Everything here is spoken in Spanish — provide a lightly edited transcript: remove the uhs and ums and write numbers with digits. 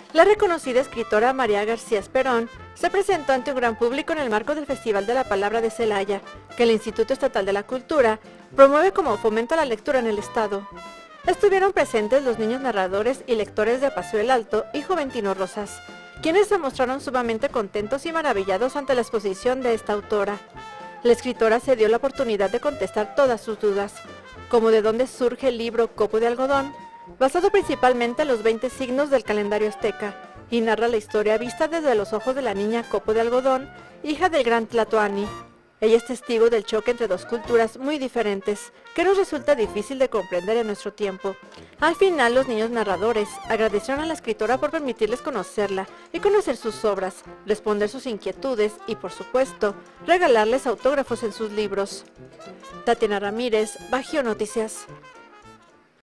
La reconocida escritora María García Esperón se presentó ante un gran público en el marco del Festival de la Palabra de Celaya, que el Instituto Estatal de la Cultura promueve como fomento a la lectura en el estado. Estuvieron presentes los niños narradores y lectores de Paso el Alto y Juventino Rosas, quienes se mostraron sumamente contentos y maravillados ante la exposición de esta autora. La escritora se dio la oportunidad de contestar todas sus dudas, como de dónde surge el libro Copo de Algodón, basado principalmente en los 20 signos del calendario azteca, y narra la historia vista desde los ojos de la niña Copo de Algodón, hija del gran Tlatoani. Ella es testigo del choque entre dos culturas muy diferentes, que nos resulta difícil de comprender en nuestro tiempo. Al final, los niños narradores agradecieron a la escritora por permitirles conocerla y conocer sus obras, responder sus inquietudes y, por supuesto, regalarles autógrafos en sus libros. Tatiana Ramírez, Bajío Noticias.